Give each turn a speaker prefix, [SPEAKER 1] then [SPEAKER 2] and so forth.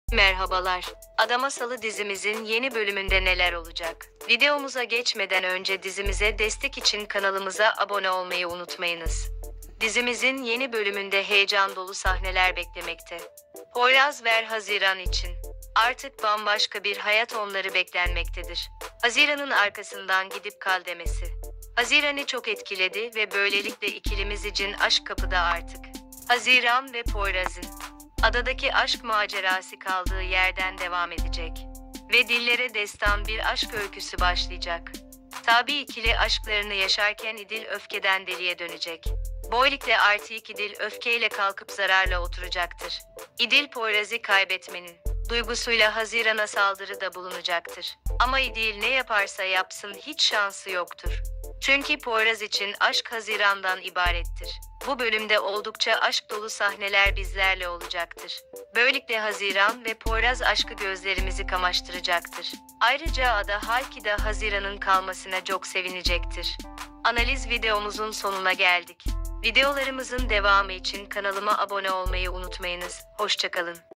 [SPEAKER 1] Merhabalar. Ada Masalı dizimizin yeni bölümünde neler olacak? Videomuza geçmeden önce dizimize destek için kanalımıza abone olmayı unutmayınız. Dizimizin yeni bölümünde heyecan dolu sahneler beklemekte. Poyraz ve Haziran için artık bambaşka bir hayat onları beklenmektedir. Haziran'ın arkasından gidip kal demesi. Haziran'ı çok etkiledi ve böylelikle ikilimiz için aşk kapıda artık. Haziran ve Poyraz'ın adadaki aşk macerası kaldığı yerden devam edecek. Ve dillere destan bir aşk öyküsü başlayacak. Tabii ikili aşklarını yaşarken İdil öfkeden deliye dönecek. Böylelikle artık İdil öfkeyle kalkıp zararla oturacaktır. İdil Poyraz'ı kaybetmenin duygusuyla Haziran'a saldırıda bulunacaktır. Ama İdil ne yaparsa yapsın hiç şansı yoktur. Çünkü Poyraz için aşk Haziran'dan ibarettir. Bu bölümde oldukça aşk dolu sahneler bizlerle olacaktır. Böylelikle Haziran ve Poyraz aşkı gözlerimizi kamaştıracaktır. Ayrıca ada halkı da Haziran'ın kalmasına çok sevinecektir. Analiz videomuzun sonuna geldik. Videolarımızın devamı için kanalıma abone olmayı unutmayınız. Hoşça kalın.